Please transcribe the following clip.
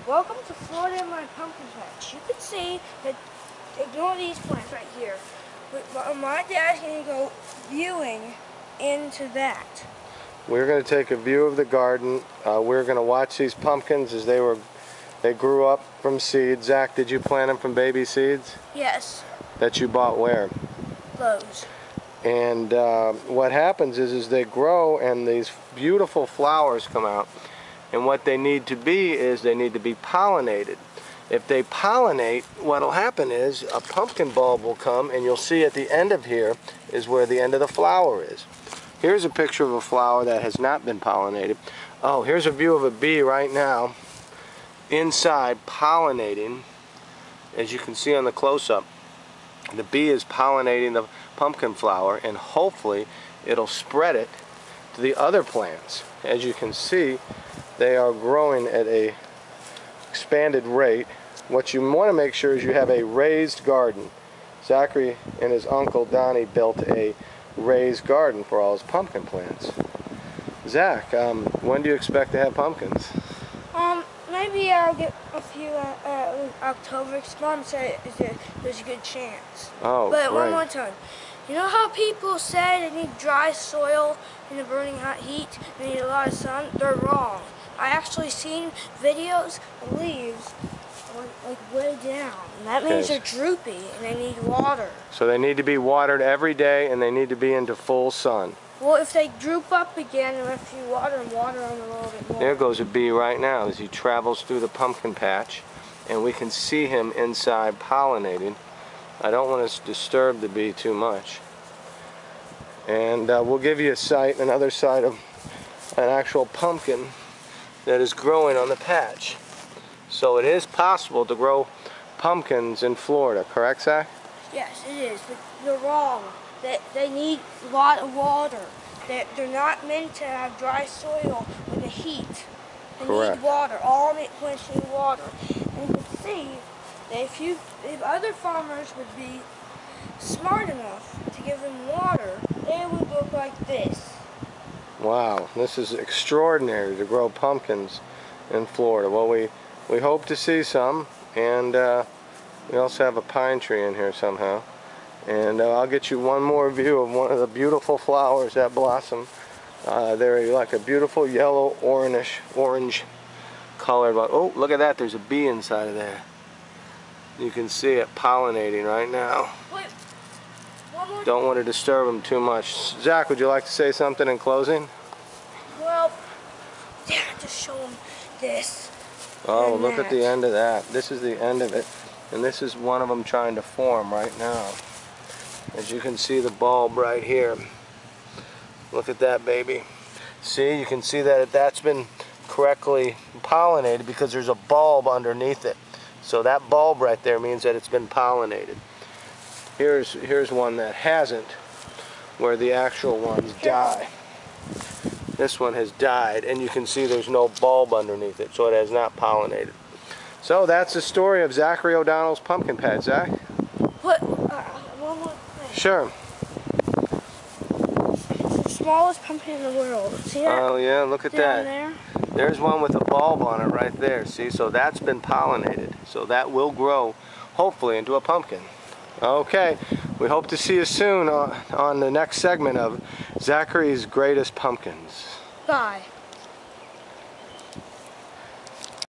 Welcome to Florida in my pumpkin patch. You can see that, ignore these plants right here. My dad's going to go viewing into that. We're going to take a view of the garden. We're going to watch these pumpkins as they grew up from seeds. Zach, did you plant them from baby seeds? Yes. That you bought where? Lowe's. And what happens is they grow and these beautiful flowers come out. And what they need to be is they need to be pollinated. If they pollinate, what will happen is a pumpkin bulb will come, and you'll see at the end of here is where the end of the flower is. Here's a picture of a flower that has not been pollinated. Oh, here's a view of a bee right now inside pollinating. As you can see on the close-up, the bee is pollinating the pumpkin flower, and hopefully it'll spread it to the other plants. As you can see, they are growing at a expanded rate. What you want to make sure is you have a raised garden. Zachary and his uncle Donnie built a raised garden for all his pumpkin plants. Zach, when do you expect to have pumpkins? Maybe I'll get a few October. Mom said there's a good chance. Oh, but great. One more time. You know how people say they need dry soil in the burning hot heat? They need a lot of sun? They're wrong. I actually seen videos of leaves like way down. And that means they're droopy and they need water. So they need to be watered every day, and they need to be into full sun. Well, if they droop up again, if you water them a little bit more. There goes a bee right now as he travels through the pumpkin patch, and we can see him inside pollinating. I don't want to disturb the bee too much. And we'll give you another side of an actual pumpkin that is growing on the patch. So it is possible to grow pumpkins in Florida, correct, Zach? Yes, it is, but you're wrong. They need a lot of water. They're not meant to have dry soil with the heat. They need water. All plants need water. And you can see that if other farmers would be smart enough to give them water, they would look like this. Wow, this is extraordinary to grow pumpkins in Florida. Well, we hope to see some, and we also have a pine tree in here somehow. And I'll get you one more view of one of the beautiful flowers that blossom. They're like a beautiful yellow orange color. Oh, look at that, there's a bee inside of there. You can see it pollinating right now. Wait, one more. Don't want to disturb them too much. Zach, would you like to say something in closing? Well, yeah, just show them this. Oh, look at the end of that. This is the end of it. And this is one of them trying to form right now. As you can see the bulb right here. Look at that, baby. See, you can see that that's been correctly pollinated because there's a bulb underneath it. So that bulb right there means that it's been pollinated. Here's one that hasn't, where the actual ones die. This one has died, and you can see there's no bulb underneath it, so it has not pollinated. So that's the story of Zachary O'Donnell's pumpkin patch. Zach? One more thing. Sure. It's the smallest pumpkin in the world. See that? Oh yeah, look at that. There? There's one with a bulb on it right there. See, so that's been pollinated. So that will grow, hopefully, into a pumpkin. Okay, we hope to see you soon on the next segment of Zachary's Greatest Pumpkins. Bye.